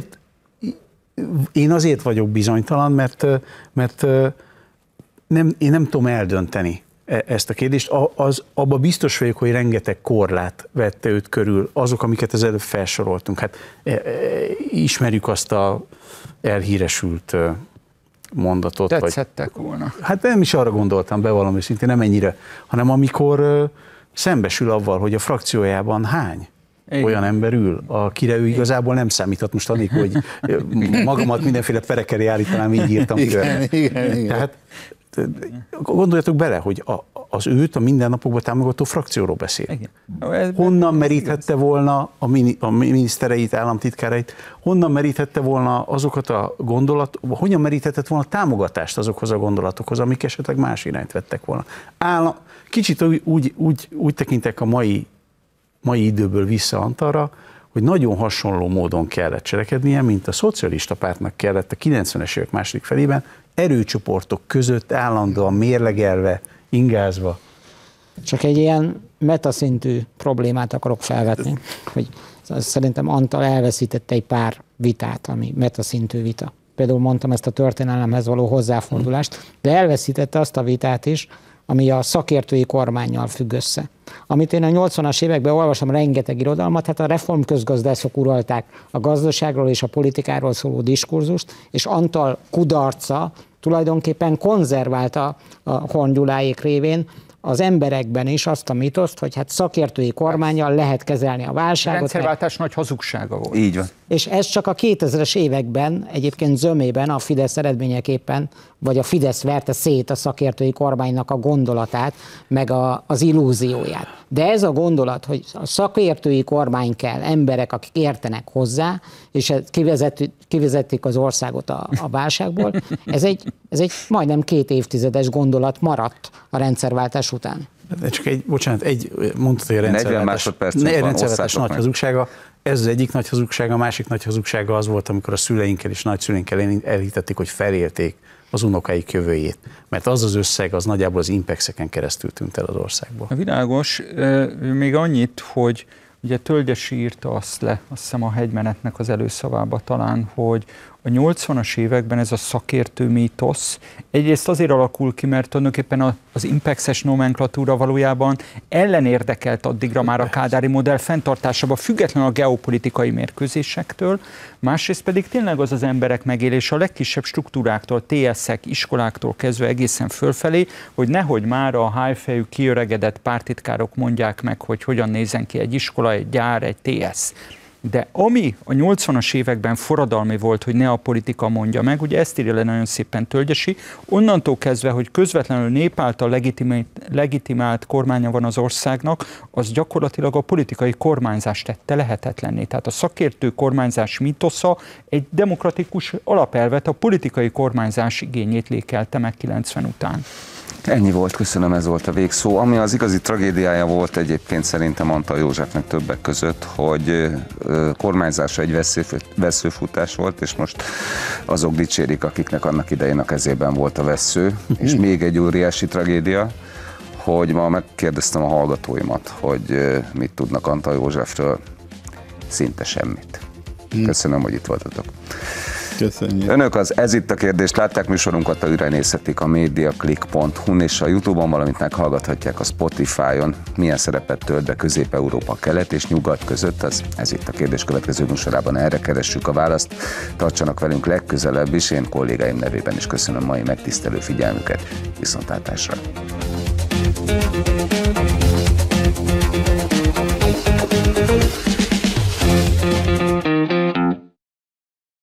én azért vagyok bizonytalan, mert én nem tudom eldönteni ezt a kérdést. Abba biztos vagyok, hogy rengeteg korlát vette őt körül, azok, amiket az előbb felsoroltunk. Hát ismerjük azt a elhíresült mondatot. Tetszettek volna. Hát nem is arra gondoltam, bevallom őszintén, nem ennyire, hanem amikor szembesül avval, hogy a frakciójában hány olyan ember ül, akire ő igazából nem számíthat. Most annyi, hogy magamat mindenféle perekeri állítanám, így írtam. Igen. Tehát gondoljatok bele, hogy az őt a mindennapokban támogató frakcióról beszél. Honnan meríthette volna a minisztereit, államtitkárait, honnan meríthette volna azokat a hogyan meríthetett volna támogatást azokhoz a gondolatokhoz, amik esetleg más irányt vettek volna. Kicsit úgy tekintek a mai időből vissza Antalra, hogy nagyon hasonló módon kellett cselekednie, mint a szocialista pártnak kellett a 90-es évek második felében, erőcsoportok között állandóan mérlegelve, ingázva. Csak egy ilyen metaszintű problémát akarok felvetni, hogy szerintem Antal elveszítette egy pár vitát, ami metaszintű vita. Például mondtam ezt a történelemhez való hozzáfordulást, de elveszítette azt a vitát is, ami a szakértői kormánnyal függ össze. Amit én a 80-as években olvastam rengeteg irodalmat, hát a reformközgazdászok uralták a gazdaságról és a politikáról szóló diskurzust, és Antal kudarca tulajdonképpen konzerválta a Horn Gyuláék révén az emberekben is azt a mitoszt, hogy hát szakértői kormánnyal lehet kezelni a válságot. A rendszerváltás nagy hazugsága volt. Így van. És ez csak a 2000-es években, egyébként zömében a Fidesz eredményeképpen, vagy a Fidesz verte szét a szakértői kormánynak a gondolatát, meg az illúzióját. De ez a gondolat, hogy a szakértői kormány kell, emberek, akik értenek hozzá, és kivezetik az országot a válságból, ez egy majdnem 2 évtizedes gondolat maradt a rendszerváltás után. De csak mondtad, hogy a rendszerváltás nagy hazugsága. Ez az egyik nagy hazugsága, a másik nagy hazugsága az volt, amikor a szüleinkkel és nagyszüleinkkel elhitették, hogy felélték az unokáik jövőjét. Mert az összeg, az nagyjából az Impexeken keresztül tűnt el az országból. Világos, még annyit, hogy ugye Tölgyesi írta azt le, azt hiszem a Hegymenetnek az előszavába talán, hogy a 80-as években ez a szakértő mítosz egyrészt azért alakul ki, mert tulajdonképpen az Impexes nomenklatúra valójában ellenérdekelt addigra már a kádári modell fenntartásába, függetlenül a geopolitikai mérkőzésektől, másrészt pedig tényleg az emberek megélése a legkisebb struktúráktól, TS-ek, iskoláktól kezdve egészen fölfelé, hogy nehogy már a hájfejű, kiöregedett pártitkárok mondják meg, hogy hogyan nézzen ki egy iskola, egy gyár, egy TS. De ami a 80-as években forradalmi volt, hogy ne a politika mondja meg, ugye ezt írja le nagyon szépen Tölgyesi, onnantól kezdve, hogy közvetlenül nép által legitimált kormánya van az országnak, az gyakorlatilag a politikai kormányzást tette lehetetlenné. Tehát a szakértő kormányzás mítosza egy demokratikus alapelvet, a politikai kormányzás igényét lékelte meg 90 után. Ennyi volt, köszönöm, ez volt a végszó. Ami az igazi tragédiája volt egyébként szerintem Antall Józsefnek többek között, hogy kormányzása egy vesszőfutás volt, és most azok dicsérik, akiknek annak idején a kezében volt a vessző. És még egy óriási tragédia, hogy ma megkérdeztem a hallgatóimat, hogy mit tudnak Antall Józsefről. Szinte semmit. Köszönöm, hogy itt voltatok. Köszönjük. Önök az Ez itt a kérdés, látták műsorunkat, ha újra nézhetik a mediaclick.hu-n és a YouTube-on, valamint meghallgathatják a Spotify-on. Milyen szerepet tölt be Közép-Európa kelet és nyugat között, az Ez itt a kérdés következő műsorában erre keressük a választ. Tartsanak velünk legközelebb is, én kollégáim nevében is köszönöm mai megtisztelő figyelmüket. Viszontlátásra!